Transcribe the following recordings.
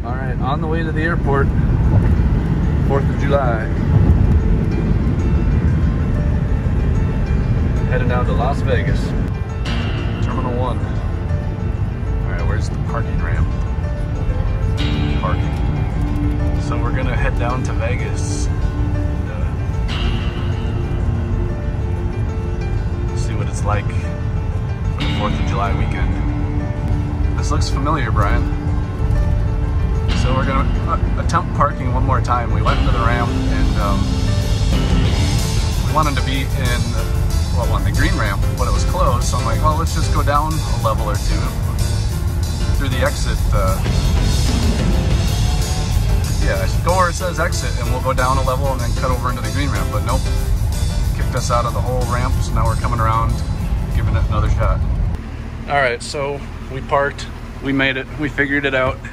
All right, on the way to the airport, 4th of July. Headed down to Las Vegas. Terminal 1. All right, where's the parking ramp? Parking. So we're gonna head down to Vegas. See what it's like for the 4th of July weekend. This looks familiar, Brian. So we're gonna attempt parking one more time. We went into the ramp and we wanted to be in, well, on the green ramp, but it was closed. So I'm like, well, let's just go down a level or two through the exit. Yeah, go where it says exit and we'll go down a level and then cut over into the green ramp, but nope. Kicked us out of the whole ramp, so now we're coming around, giving it another shot. All right, so we parked, we made it, we figured it out.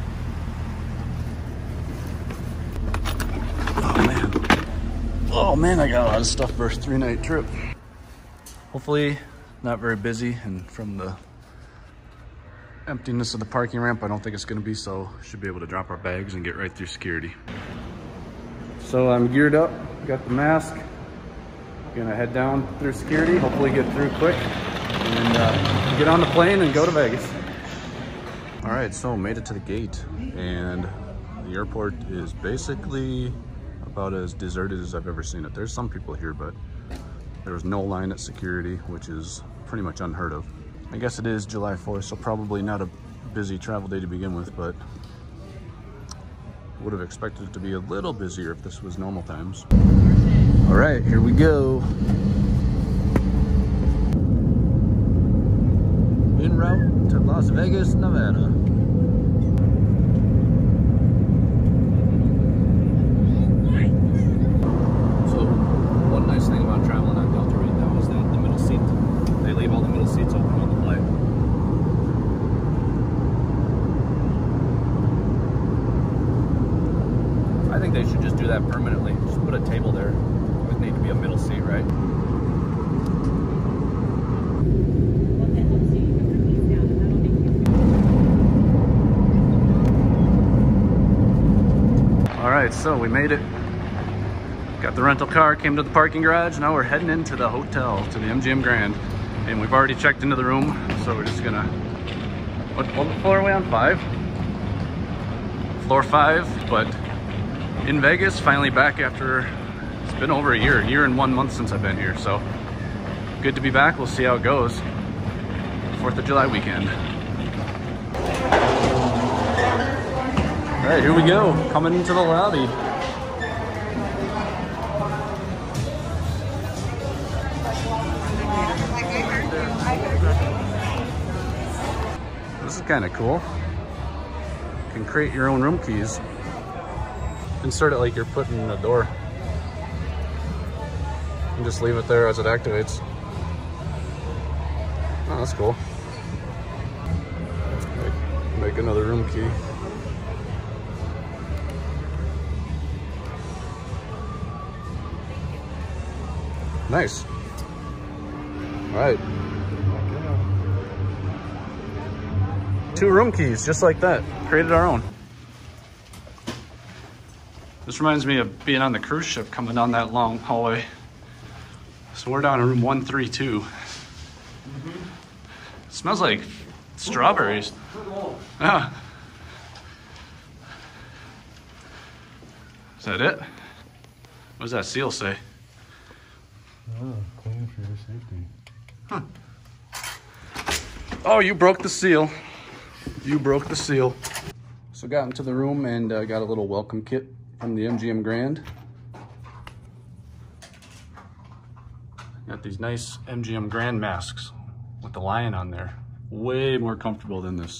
Oh man, I got a lot of stuff for a 3-night trip. Hopefully not very busy, and from the emptiness of the parking ramp, I don't think it's gonna be, so should be able to drop our bags and get right through security. So I'm geared up, got the mask, gonna head down through security, hopefully get through quick, and get on the plane and go to Vegas. All right, so made it to the gate, and the airport is basically about as deserted as I've ever seen it. There's some people here, but there was no line at security, which is pretty much unheard of. I guess it is July 4th, so probably not a busy travel day to begin with, but would have expected it to be a little busier if this was normal times. All right, here we go. En route to Las Vegas, Nevada. So, one nice thing about traveling on Delta right now is that the middle seat, they leave all the middle seats open on the flight. I think they should just do that permanently. Just put a table there. It would need to be a middle seat, right? All right, so we made it. Got the rental car, came to the parking garage. Now we're heading into the hotel, to the MGM Grand. And we've already checked into the room, so we're just gonna, what floor are we on? 5? Floor 5, but in Vegas, finally back after, it's been over a year and 1 month since I've been here, so good to be back. We'll see how it goes. 4th of July weekend. All right, here we go, coming into the lobby. This is kind of cool. You can create your own room keys. Insert it like you're putting in a door. And just leave it there as it activates. Oh, that's cool. Make another room key. Nice. All right. 2 room keys, just like that. Created our own. This reminds me of being on the cruise ship, coming down that long hallway. So we're down in room 132. It smells like strawberries. Ah. Is that it? What does that seal say? Oh, clean for your safety. Huh. Oh, you broke the seal. You broke the seal. So got into the room and got a little welcome kit from the MGM Grand. Got these nice MGM Grand masks with the lion on there. Way more comfortable than this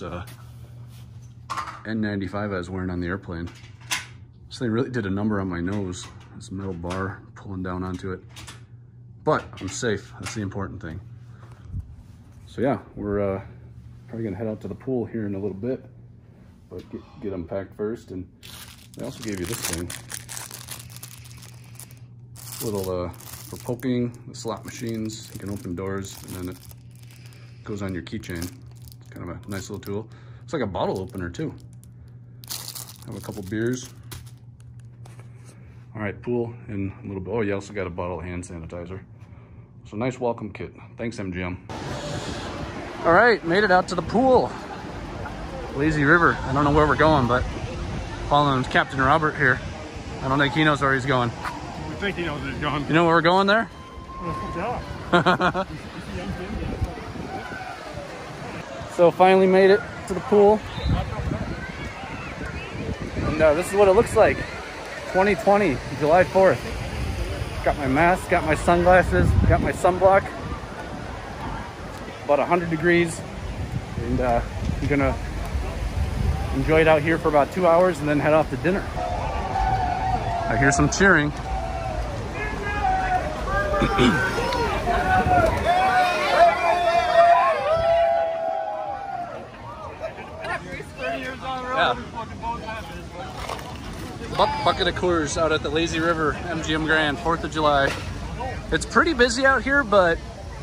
N95 I was wearing on the airplane. So they really did a number on my nose. This metal bar pulling down onto it. But I'm safe, that's the important thing. So yeah, we're probably gonna head out to the pool here in a little bit, but get unpacked first. And they also gave you this thing. Little, for poking the slot machines, you can open doors and then it goes on your keychain. It's kind of a nice little tool. It's like a bottle opener too. Have a couple beers. All right, pool and a little bit. Oh, you also got a bottle of hand sanitizer. So nice welcome kit. Thanks, MGM. All right, made it out to the pool. Lazy River. I don't know where we're going, but following Captain Robert here. I don't think he knows where he's going. I think he knows where he's going. You know where we're going there? Yeah. So finally made it to the pool. And this is what it looks like. 2020, July 4th. Got my mask, got my sunglasses, got my sunblock. About 100 degrees. And I'm gonna enjoy it out here for about 2 hours and then head off to dinner. I hear some cheering. Yeah. Bucket of Coors out at the Lazy River MGM Grand, 4th of July. It's pretty busy out here, but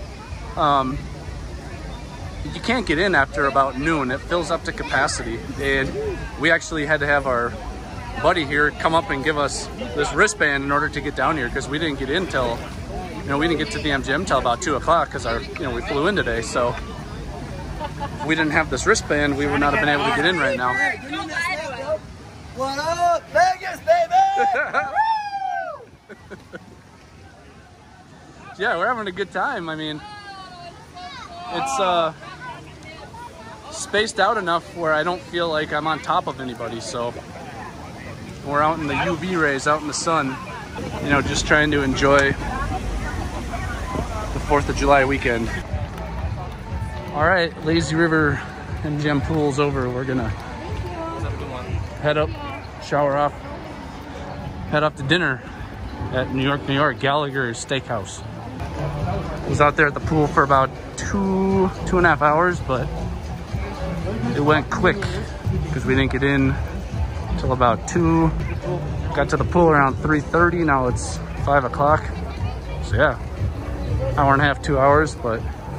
you can't get in after about noon. It fills up to capacity. And we actually had to have our buddy here come up and give us this wristband in order to get down here, because we didn't get in till, we didn't get to the MGM till about 2 o'clock because we flew in today. So if we didn't have this wristband, we would not have been able to get in right now. What up, Vegas, baby? Yeah, we're having a good time. I mean, it's spaced out enough where I don't feel like I'm on top of anybody. So we're out in the UV rays, out in the sun, just trying to enjoy the 4th of July weekend. All right, Lazy River MGM pool's over. We're gonna head up, shower off, head up to dinner at New York, Gallagher's Steakhouse. I was out there at the pool for about two and a half hours, but it went quick because we didn't get in until about 2. Got to the pool around 3:30. Now it's 5 o'clock. So yeah, hour and a half, 2 hours, but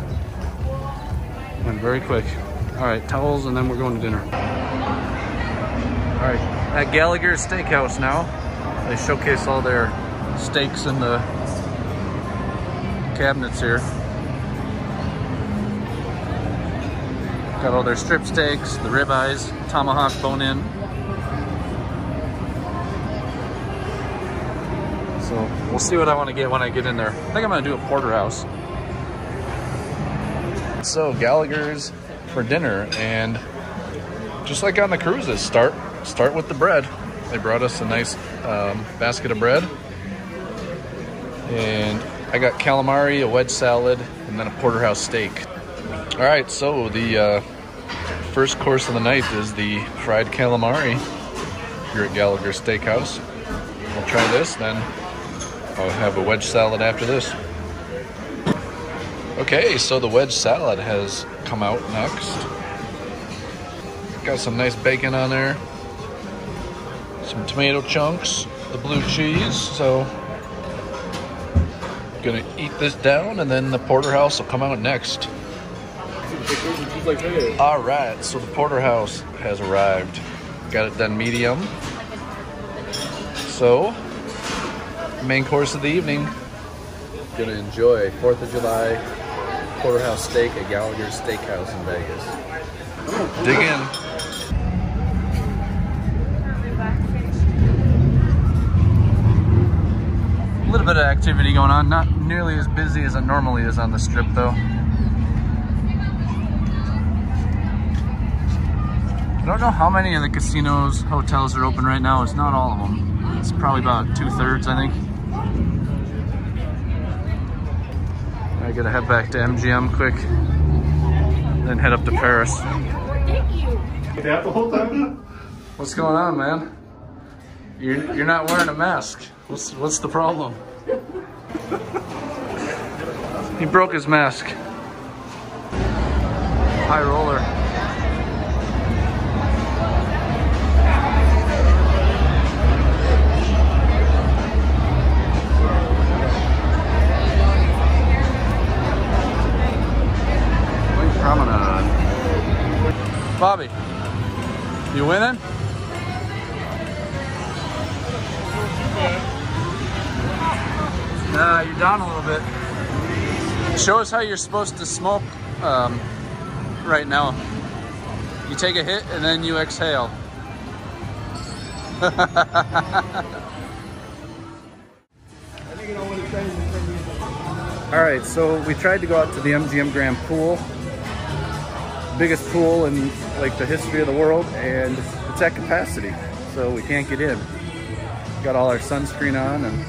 went very quick. All right, towels, and then we're going to dinner. All right, at Gallagher's Steakhouse now. They showcase all their steaks in the cabinets here. Got all their strip steaks, the ribeyes, tomahawk, bone-in. So we'll see what I want to get when I get in there. I think I'm gonna do a porterhouse. So Gallagher's for dinner, and just like on the cruises, start with the bread. They brought us a nice basket of bread, and I got calamari, a wedge salad, and then a porterhouse steak. All right, so the first course of the night is the fried calamari here at Gallagher's Steakhouse. We'll try this, then I'll have a wedge salad after this. Okay, so the wedge salad has come out next. Got some nice bacon on there, some tomato chunks, the blue cheese. So gonna eat this down, and then the porterhouse will come out next. All right, so the porterhouse has arrived. Got it done medium. So main course of the evening, gonna enjoy 4th of July porterhouse steak at Gallagher's Steakhouse in Vegas. Dig in. A little bit of activity going on, not nearly as busy as it normally is on the strip though. I don't know how many of the casinos, hotels are open right now. It's not all of them. It's probably about 2/3, I think. I gotta head back to MGM quick, then head up to Paris. Yeah, the whole time? What's going on, man? You're not wearing a mask. What's the problem? He broke his mask. High roller. Promenade. Bobby, you winning? Nah, you're down a little bit. Show us how you're supposed to smoke right now. You take a hit and then you exhale. All right, so we tried to go out to the MGM Grand pool, biggest pool in like the history of the world, and it's at capacity, so we can't get in. Got all our sunscreen on and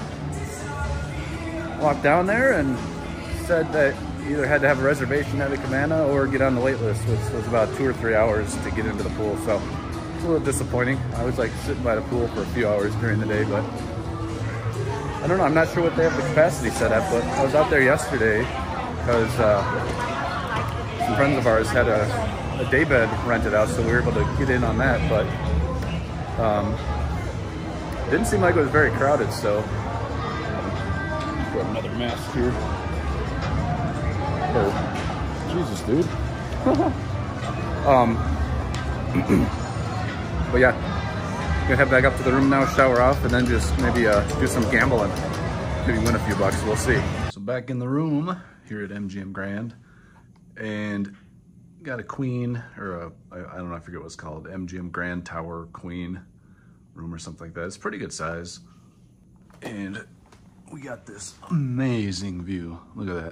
walked down there and said that you either had to have a reservation at the cabana or get on the wait list, which was about 2 or 3 hours to get into the pool. So it's a little disappointing. I was like sitting by the pool for a few hours during the day, but I don't know. I'm not sure what they have the capacity set at, but I was out there yesterday because some friends of ours had a day bed rented out, so we were able to get in on that, but didn't seem like it was very crowded, so grab another mask here. Oh, Jesus, dude. But yeah, gonna head back up to the room now, shower off, and then just maybe do some gambling. Maybe win a few bucks, we'll see. So back in the room here at MGM Grand, and got a queen, or I don't know, I forget what it's called, MGM Grand Tower Queen room or something like that. It's a pretty good size. And we got this amazing view. Look at that.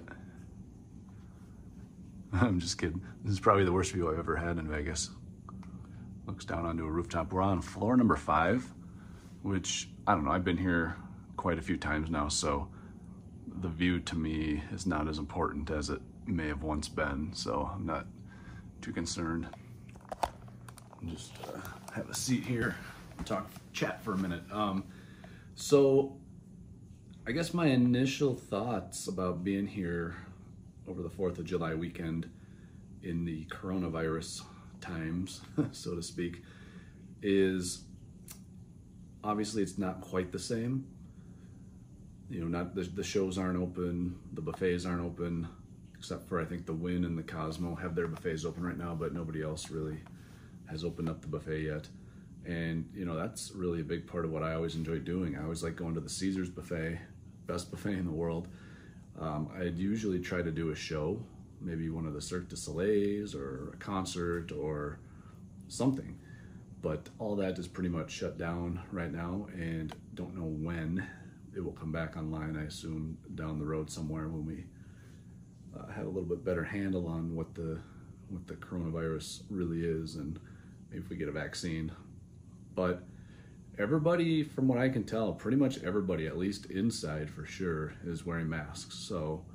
I'm just kidding. This is probably the worst view I've ever had in Vegas. Looks down onto a rooftop. We're on floor number 5, which, I don't know, I've been here quite a few times now, so the view to me is not as important as it may have once been, so I'm not too concerned. Just have a seat here and chat for a minute. So I guess my initial thoughts about being here over the 4th of July weekend in the coronavirus times, so to speak, is obviously it's not quite the same. You know, not the shows aren't open, the buffets aren't open, except for I think the Wynn and the Cosmo have their buffets open right now, but nobody else really has opened up the buffet yet. And you know, that's really a big part of what I always enjoy doing. I always like going to the Caesars buffet, best buffet in the world. I'd usually try to do a show, maybe one of the Cirque du Soleils or a concert or something. But all that is pretty much shut down right now, and don't know when it will come back online. I assume down the road somewhere when we have a little bit better handle on what the coronavirus really is, and maybe if we get a vaccine. But everybody, from what I can tell, pretty much everybody, at least inside for sure, is wearing masks. So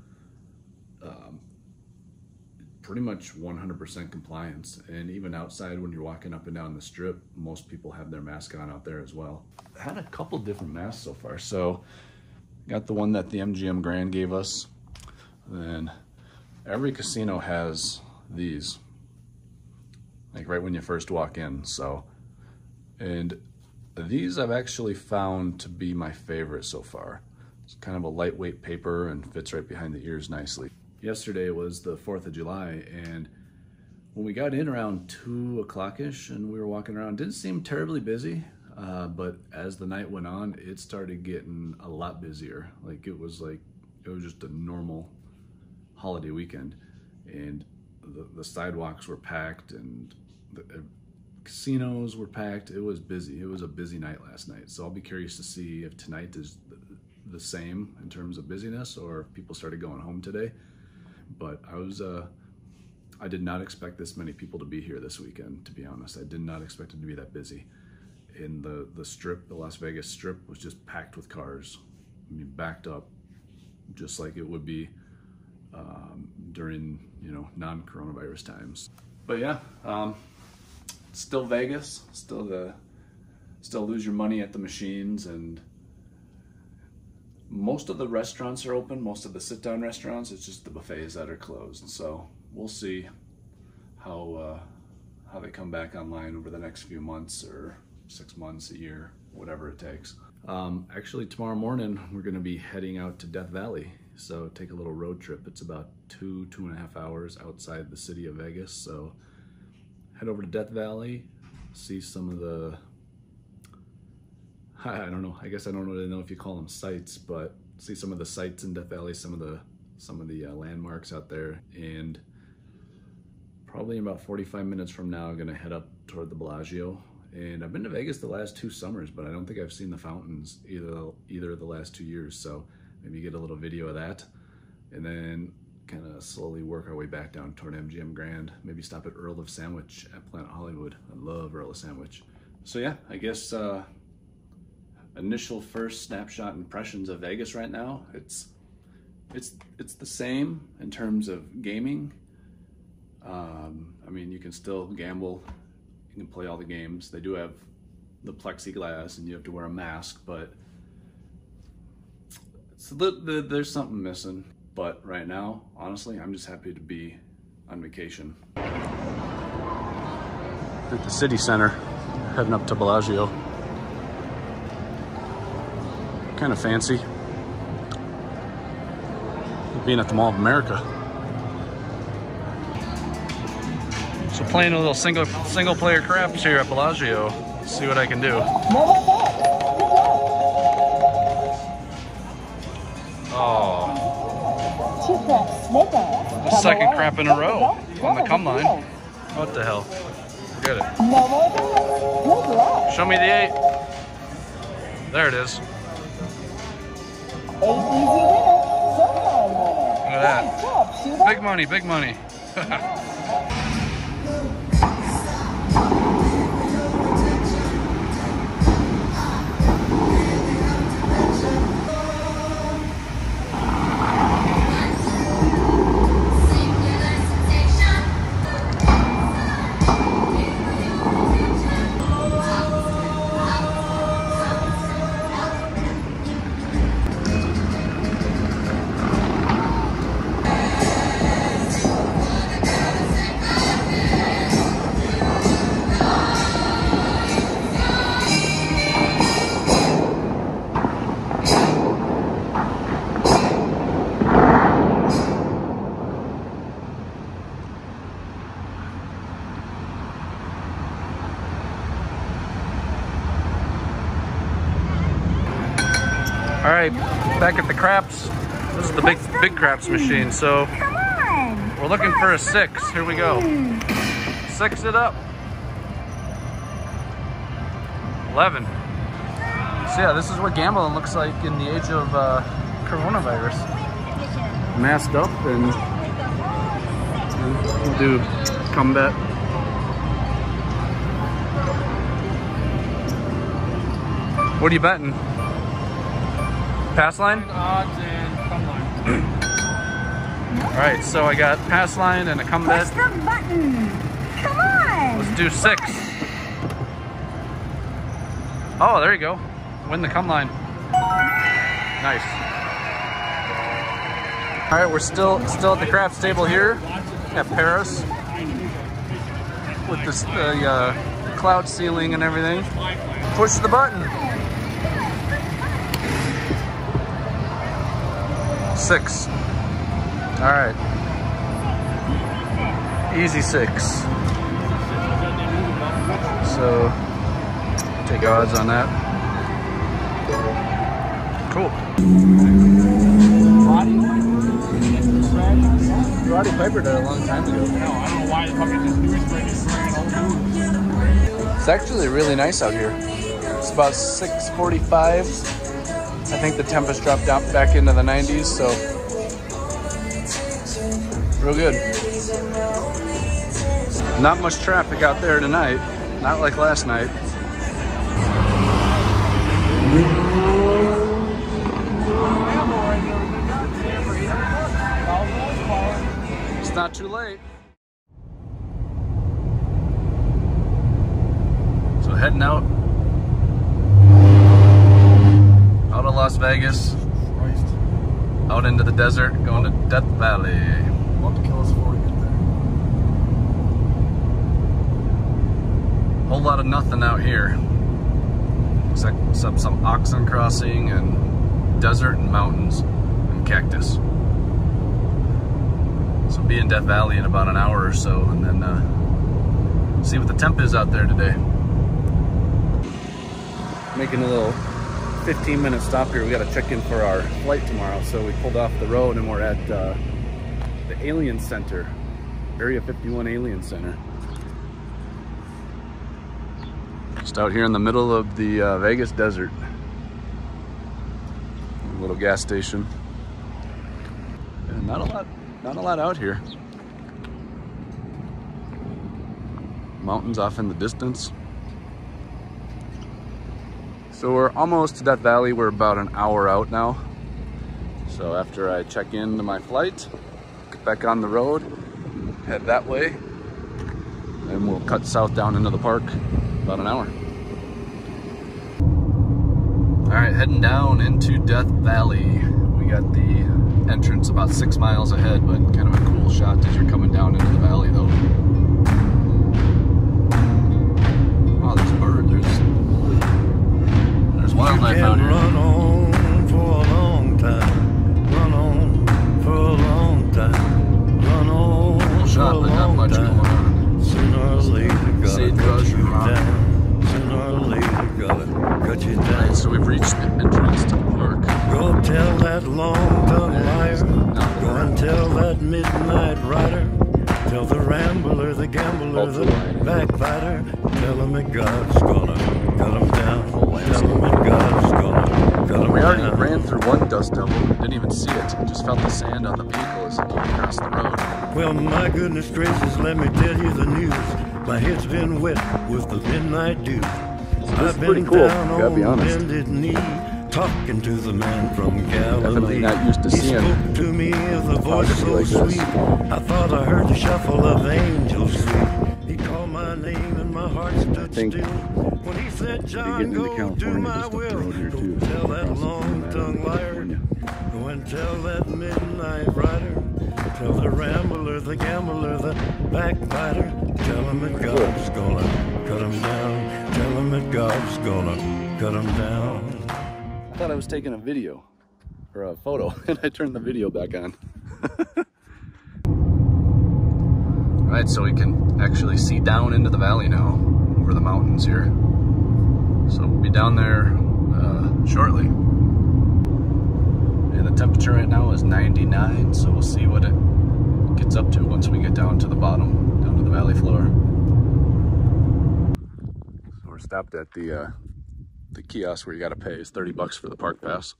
pretty much 100% compliance. And even outside when you're walking up and down the strip, most people have their mask on out there as well. I had a couple different masks so far. So got the one that the MGM Grand gave us. Then every casino has these, like right when you first walk in. So, and these I've actually found to be my favorite so far. It's kind of a lightweight paper and fits right behind the ears nicely. Yesterday was the 4th of July, and when we got in around 2 o'clock-ish and we were walking around, didn't seem terribly busy, but as the night went on, it started getting a lot busier. It was just a normal holiday weekend, and the sidewalks were packed and the casinos were packed. It was busy. It was a busy night last night. So I'll be curious to see if tonight is the same in terms of busyness, or if people started going home today. But I did not expect this many people to be here this weekend, to be honest. I did not expect it to be that busy. In the strip, the Las Vegas strip was just packed with cars. I mean, backed up, just like it would be during, you know, non-coronavirus times. But yeah, still Vegas, still lose your money at the machines, and most of the restaurants are open, most of the sit-down restaurants. It's just the buffets that are closed. So we'll see how they come back online over the next few months, or 6 months, a year, whatever it takes. Actually, tomorrow morning we're going to be heading out to Death Valley. So take a little road trip. It's about 2.5 hours outside the city of Vegas. So head over to Death Valley, see some of the I don't know. I guess I don't really know if you call them sites, but see some of the sites in Death Valley, some of the landmarks out there, and probably in about 45 minutes from now, I'm gonna head up toward the Bellagio. And I've been to Vegas the last 2 summers, but I don't think I've seen the fountains either of the last 2 years. So maybe get a little video of that, and then kind of slowly work our way back down toward MGM Grand. Maybe stop at Earl of Sandwich at Planet Hollywood. I love Earl of Sandwich. So yeah, I guess initial first snapshot impressions of Vegas right now. It's the same in terms of gaming. I mean, you can still gamble, you can play all the games. They do have the plexiglass and you have to wear a mask, but there's something missing. But right now, honestly, I'm just happy to be on vacation. At the city center, heading up to Bellagio. Kind of fancy. Being at the Mall of America. So playing a little single player craps here at Bellagio. See what I can do. Oh. The second crap in a row on the come line. What the hell? Forget it. Show me the 8. There it is. Look at that. Big money, big money. All right, back at the craps. This is the big craps machine. So we're looking for a 6. Here we go. 6 it up. 11. So yeah, this is what gambling looks like in the age of coronavirus. Masked up and we'll do combat. What are you betting? Pass line? Odds and come line. All right, so I got pass line and a come bet. Push the button. Come on. Let's do 6. Oh, there you go. Win the come line. Nice. All right, we're still at the craps table here at Paris with this cloud ceiling and everything. Push the button. 6. All right. Easy 6. So take odds on that. Cool. Roddy Piper did it a long time ago. No, I don't know why the fucking this news is bringing old news. It's actually really nice out here. It's about 6:45. I think the temp has dropped down back into the 90s, so real good. Not much traffic out there tonight, not like last night. It's not too late. So heading out of Las Vegas, out into the desert, going to Death Valley. About to kill us before we get there. Whole lot of nothing out here, except some oxen crossing and desert and mountains and cactus. So be in Death Valley in about an hour or so, and then see what the temp is out there today. Making a little 15-minute stop here. We got to check in for our flight tomorrow. So we pulled off the road and we're at the Alien Center, Area 51 Alien Center. Just out here in the middle of the Vegas desert. A little gas station. And not a lot out here. Mountains off in the distance. So we're almost to Death Valley. We're about an hour out now. So after I check into my flight, get back on the road, head that way, and we'll cut south down into the park about an hour. All right, heading down into Death Valley. We got the entrance about 6 miles ahead, but kind of a cool shot as you're coming down into the valley though. Oh, there's a bird, there's wildlife out here. Run on for a long time, run on for a long time, run on Cool for shot, a but not long much going time. on. Sooner or later, gotta Sagebrush cut you rock. down. Sooner or later, gotta cut you down. Right, so we've reached the entrance to the park. Go tell that long-tongued liar, go and tell that midnight rider, tell the rambler, the gambler, the backbiter, tell him that God's gonna cut him down, tell him that God's gonna cut him We already down. ran through one dust devil, didn't even see it, just felt the sand on the vehicle as it came across the road. Well, my goodness gracious, let me tell you the news. My head's been wet with the midnight dew. is I've pretty been cool, down gotta be on honest. bended knee, talking to the man from Definitely Galilee. not used to He seeing spoke to me with a voice so like this. sweet. I thought I heard the shuffle of angels sweet. He called my name and my heart stood think still. When he said, John, getting into go do California my just up the will. road here, Go too. tell that Across the long-tongued liar. California. Go and tell that midnight rider. Tell the rambler, the gambler, the backbiter. Tell him that God's gonna cut him down. Tell him that God's gonna cut him down. I thought I was taking a video, or a photo, and I turned the video back on. Right, so we can actually see down into the valley now, over the mountains here. So we'll be down there shortly. And the temperature right now is 99, so we'll see what it gets up to once we get down to the bottom, down to the valley floor. So we're stopped at the kiosk where you gotta pay. Is 30 bucks for the park pass.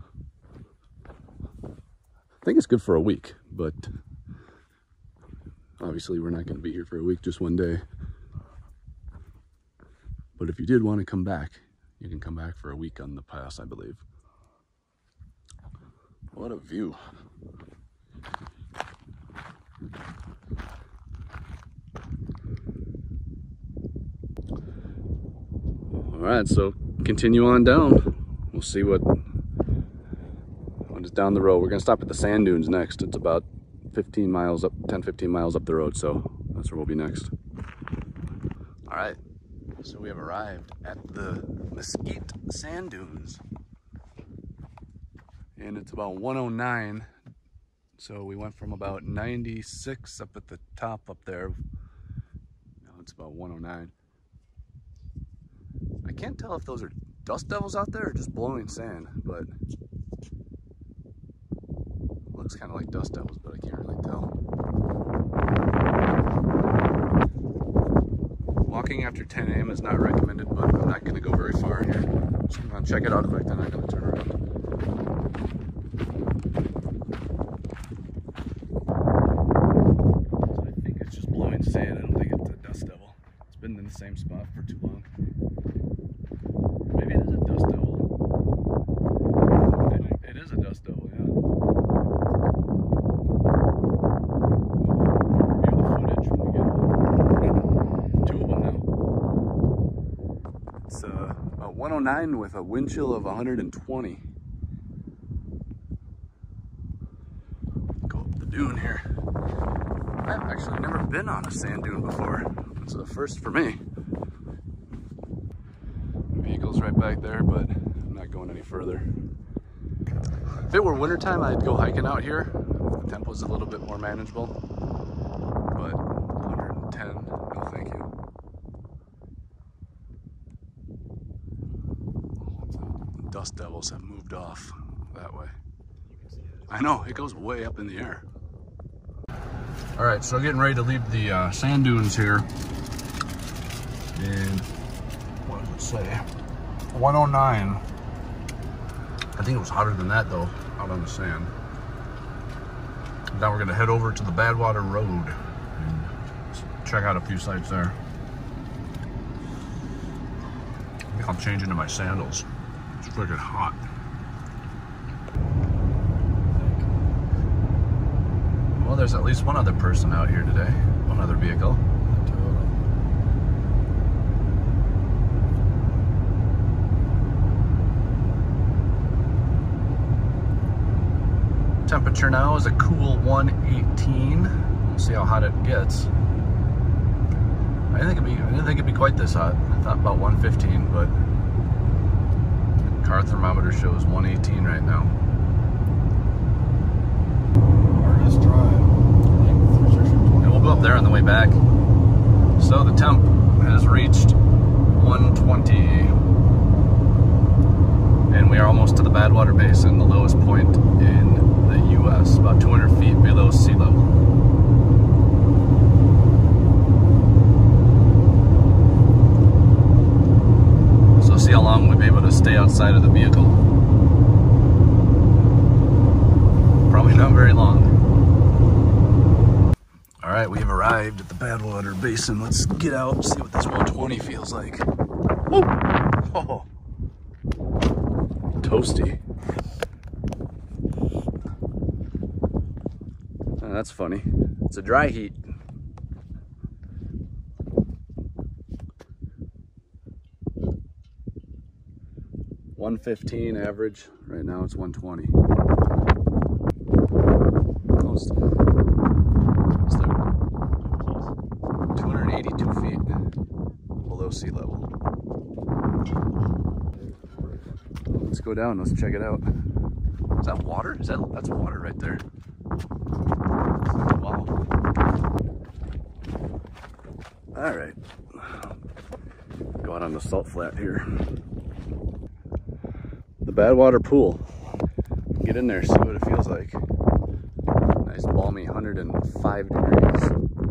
I think it's good for a week, but obviously we're not gonna be here for a week, just one day. But if you did want to come back, you can come back for a week on the pass, I believe. What a view. All right, so continue on down. We'll see what is down the road. We're gonna stop at the sand dunes next. It's about 15 miles up, 10, 15 miles up the road, so that's where we'll be next. All right, so we have arrived at the Mesquite Sand Dunes. And it's about 109. So we went from about 96 up at the top up there. Now it's about 109. I can't tell if those are dust devils out there or just blowing sand, but it looks kind of like dust devils, but I can't really tell. Walking after 10 a.m. is not recommended, but I'm not going to go very far here. Just going to check it out quick, then I'm going to turn around. So I think it's just blowing sand. I don't think it's a dust devil. It's been in the same spot for too long. Maybe it is a dust devil. It is a dust devil, yeah. We'll review the footage when we get home. Two of them now. It's about 109 with a wind chill of 120. Go up the dune here. I've actually never been on a sand dune before. It's a first for me. Vehicle's right back there, but I'm not going any further. If it were wintertime, I'd go hiking out here. The tempo's a little bit more manageable. But 110, no thank you. dust devils have moved off that way. I know, it goes way up in the air. All right, so getting ready to leave the sand dunes here. And what does it say? 109. I think it was hotter than that though, out on the sand. Now we're gonna head over to the Badwater Road and check out a few sites there. I think I'll change into my sandals. It's freaking hot. Well, there's at least one other person out here today. One other vehicle. Temperature now is a cool 118. We'll see how hot it gets. I didn't think it'd be quite this hot. I thought about 115, but the car thermometer shows 118 right now. Hardest drive. And we'll go up there on the way back. So the temp has reached 120. And we are almost to the Badwater Basin, the lowest point in the U.S., about 200 feet below sea level. So see how long we'll be able to stay outside of the vehicle. Probably not very long. All right, we've arrived at the Badwater Basin. Let's get out and see what this 120 feels like. Woo! Oh. Toasty. Oh, that's funny. It's a dry heat. $115 average. Right now it's 120. Almost. It's 282 feet below sea level. Let's go down, let's check it out. Is that water? That's water right there. Wow. All right. Go out on the salt flat here. The Badwater Pool. Get in there, see what it feels like. Nice balmy 105 degrees.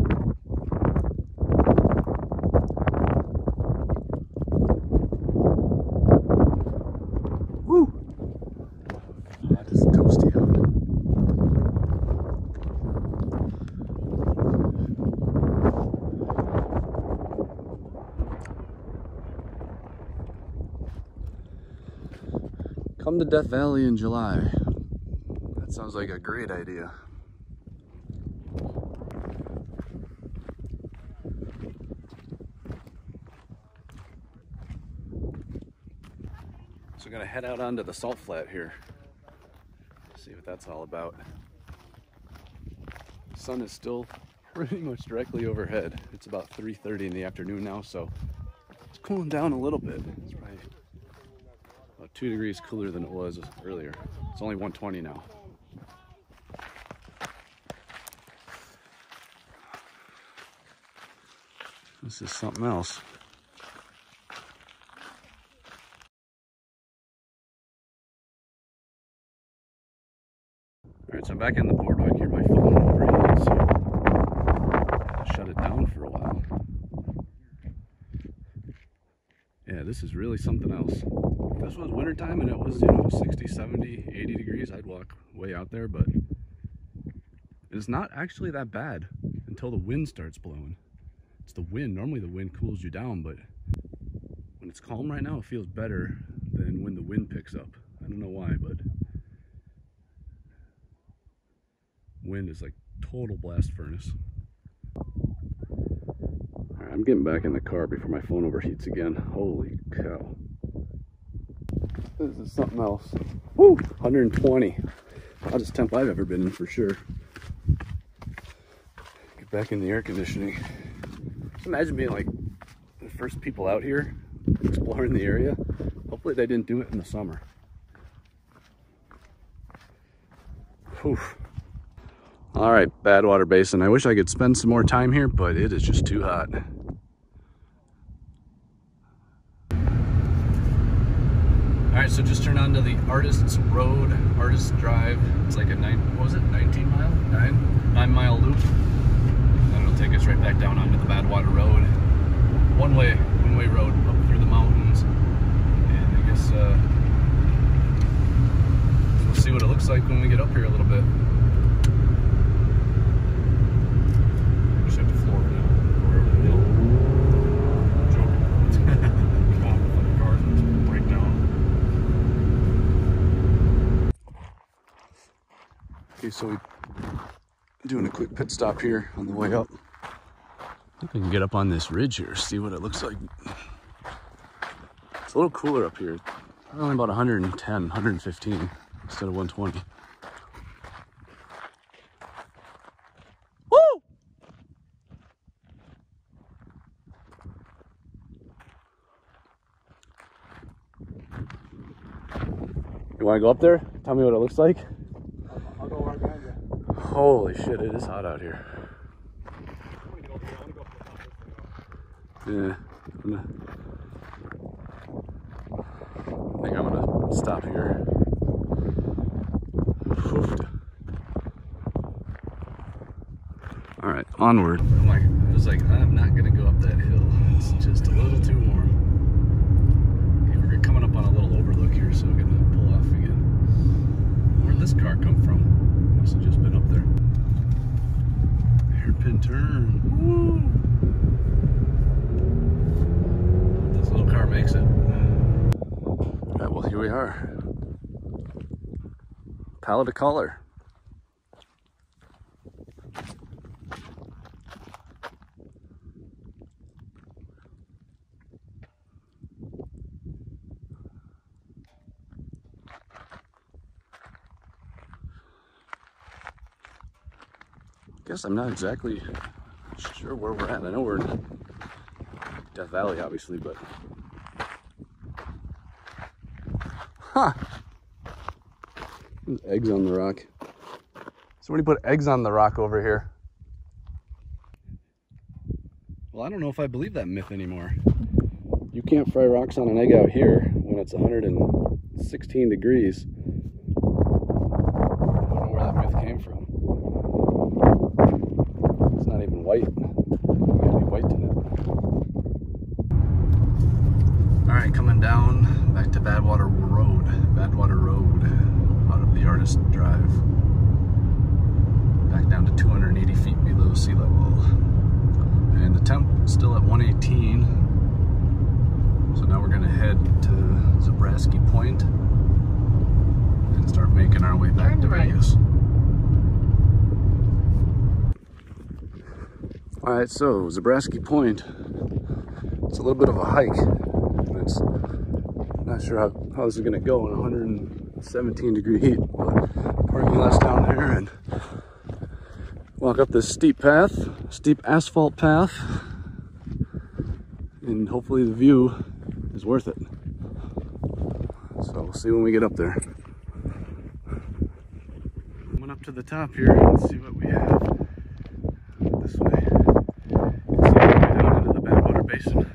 Come to Death Valley in July. That sounds like a great idea. So we're gonna head out onto the salt flat here. See what that's all about. The sun is still pretty much directly overhead. It's about 3:30 in the afternoon now, so it's cooling down a little bit. It's probably about 2 degrees cooler than it was earlier. It's only 120 now. This is something else. All right, so I'm back in the boardwalk here. My phone overheated, so I had to shut it down for a while. Yeah, this is really something else. If this was wintertime and it was, 60, 70, 80 degrees, I'd walk way out there, but it's not actually that bad until the wind starts blowing. It's the wind. Normally the wind cools you down, but when it's calm right now, it feels better than when the wind picks up. I don't know why, but wind is like total blast furnace. All right, I'm getting back in the car before my phone overheats again. Holy cow. This is something else. Woo! 120. Hottest temp I've ever been in for sure. Get back in the air conditioning. Just imagine being like the first people out here exploring the area. Hopefully they didn't do it in the summer. Whew. All right, Badwater Basin. I wish I could spend some more time here, but it is just too hot. All right, so just turned onto the Artists Road, Artists Drive. It's like a 19 mile? 9 mile loop. And it'll take us right back down onto the Badwater Road. One way road up through the mountains. And I guess we'll see what it looks like when we get up here a little bit. Just have to floor it now. Or over the hill. Jump. Come on, before the cars break down. Okay, so we're doing a quick pit stop here on the way up. I think we can get up on this ridge here, see what it looks like. It's a little cooler up here. Probably about 110, 115 instead of 120. Woo! You want to go up there? Tell me what it looks like. I'll go right behind you. Holy shit, it is hot out here. Yeah, I think I'm gonna stop here. All right, onward. I was like, I'm not gonna go up that hill. It's just a little too warm. Okay, we're coming up on a little overlook here, so we're gonna pull off again. Where'd this car come from? Must have just been up there. Hairpin turn. Woo! This little car makes it. All right, well, here we are. Palette of color. Guess I'm not exactly sure where we're at. I know we're in Death Valley, obviously, but huh? There's eggs on the rock. Somebody put eggs on the rock over here. Well, I don't know if I believe that myth anymore. You can't fry rocks on an egg out here when it's 116 degrees. I don't know where that myth came from. It's not even white. You gotta be white to it. All right, coming down back to Badwater Road, out of the Artist Drive, back down to 280 feet below sea level, and the temp is still at 118. So now we're gonna head to Zabrasky Point and start making our way back to Vegas. All right, so Zabrasky Point, it's a little bit of a hike. It's not sure how this is gonna go in 117 degree heat, but parking lot's down there and walk up this steep asphalt path, and hopefully the view is worth it. So we'll see when we get up there. Coming up to the top here and see what we have this way. You can see all the way down into the Badwater Basin.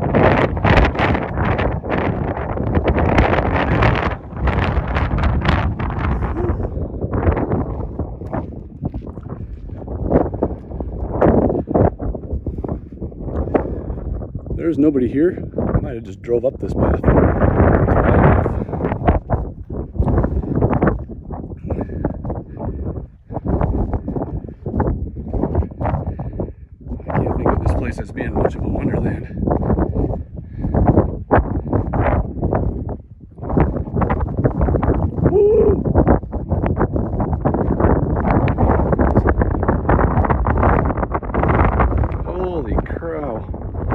There's nobody here. I might have just drove up this path. I can't think of this place as being much of a wonderland. Woo! Holy crow.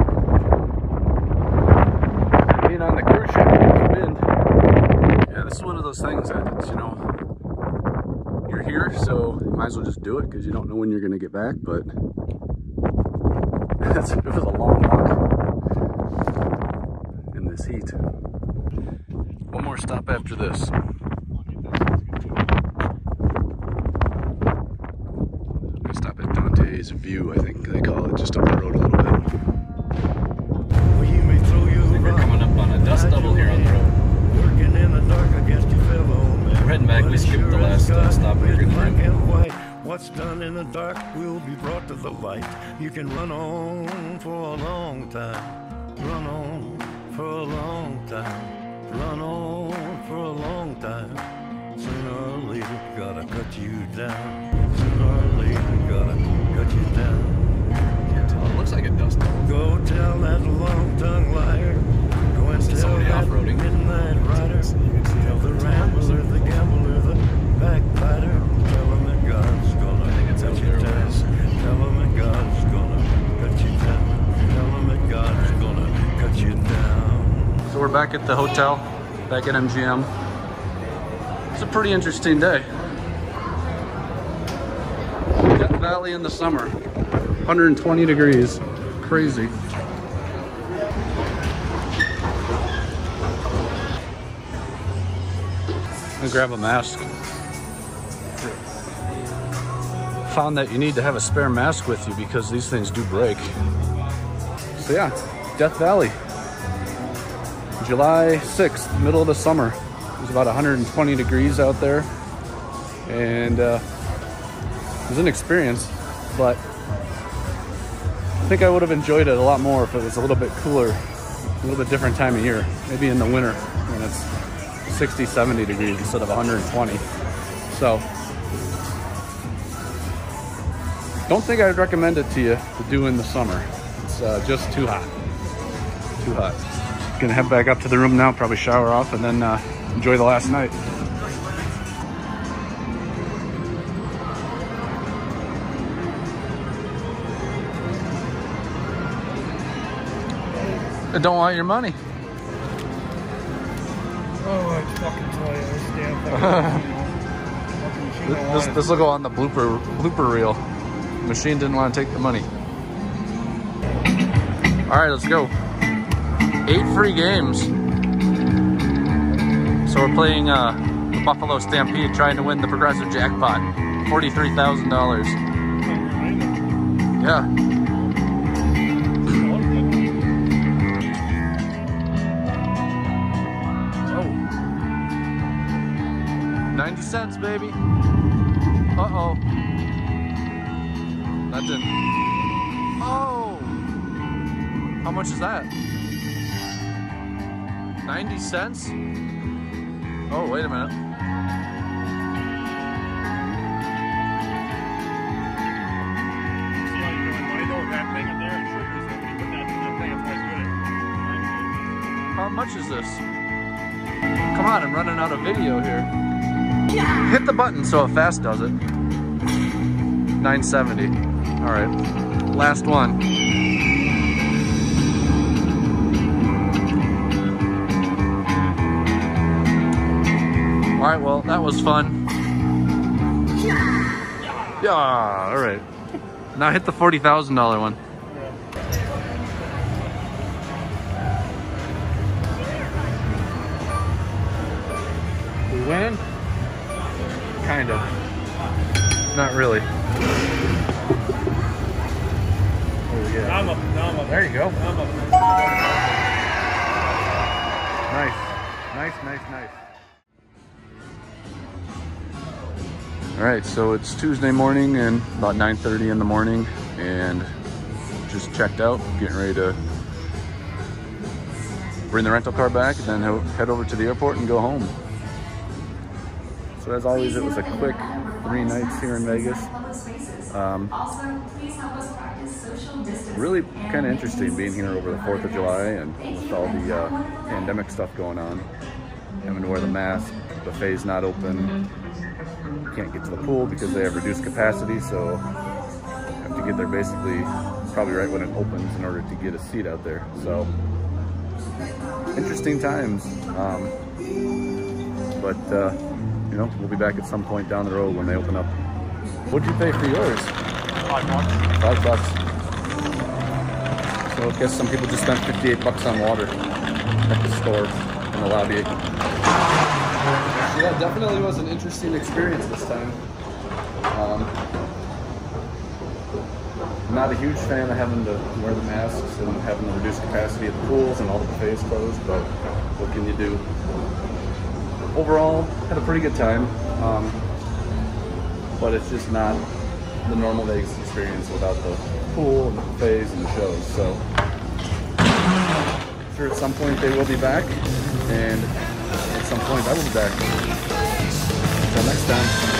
On the cruise ship, yeah, this is one of those things that it's, you know, you're here, so you might as well just do it because you don't know when you're going to get back. But it was a long walk in this heat. One more stop after this. I stop at Dante's View, I think they call it, just up the road a little bit. Well, you may throw your We're coming up on a dust double here on the road. working in What's done in the dark will be brought to the light. You can run on for a long time. Run on for a long time. Run on for a long time. Sooner or later, gotta cut you down. Sooner or later, gotta cut you down. Can't tell. It looks like it does. Go tell that long-tongued liar. Go and tell somebody that off-roading. midnight rider. Tell the rambler, the gambler, the backbiter. Tell him that God's gonna cut you down. Tell him that God's gonna cut you down. Tell him that God's gonna cut you down. So we're back at the hotel, back at MGM. It's a pretty interesting day. Death Valley in the summer. 120 degrees. Crazy. I'm gonna grab a mask. Found that you need to have a spare mask with you because these things do break. So yeah, Death Valley. July 6th, middle of the summer. It was about 120 degrees out there. And it was an experience, but I think I would have enjoyed it a lot more if it was a little bit cooler, a little bit different time of year. Maybe in the winter when it's 60, 70 degrees instead of 120. So, don't think I'd recommend it to you to do in the summer. It's just too hot. Too hot. Gonna head back up to the room now, probably shower off, and then enjoy the last night. I don't want your money. Oh, I fucking tell you, this damn thing. This will go on the blooper reel. The machine didn't want to take the money. All right, let's go. 8 free games. So we're playing the Buffalo Stampede, trying to win the Progressive Jackpot, $43,000. Yeah. Oh. 90 cents, baby. Uh-oh. That didn't. Oh. How much is that? 90 cents? Oh, wait a minute. See how you doing money though with that thing up there? It should be somebody put that thing, that's why it's good. How much is this? Come on, I'm running out of video here. Hit the button so it fast does it. 970. All right, last one. All right, well, that was fun. Yeah, all right. Now hit the $40,000 one. We winning? Kind of. Not really. Oh, yeah. I'm up. There you go. I'm up. Nice. All right, so it's Tuesday morning and about 9:30 in the morning, and just checked out, getting ready to bring the rental car back and then head over to the airport and go home. So as always, it was a quick 3 nights here in Vegas. Really kind of interesting being here over the 4th of July and with all the pandemic stuff going on. Having to wear the mask, the buffet's not open. Can't get to the pool because they have reduced capacity, so have to get there basically probably right when it opens in order to get a seat out there. So interesting times, but you know, we'll be back at some point down the road when they open up. What'd you pay for yours? $5 bucks. So I guess some people just spent 58 bucks on water at the store in the lobby. Yeah, definitely was an interesting experience this time. Not a huge fan of having to wear the masks and having to reduce capacity at the pools and all the buffets closed, but what can you do? Overall, had a pretty good time, but it's just not the normal Vegas experience without the pool and the buffets and the shows. So I'm sure at some point they will be back, and at some point I will be back. Until next time.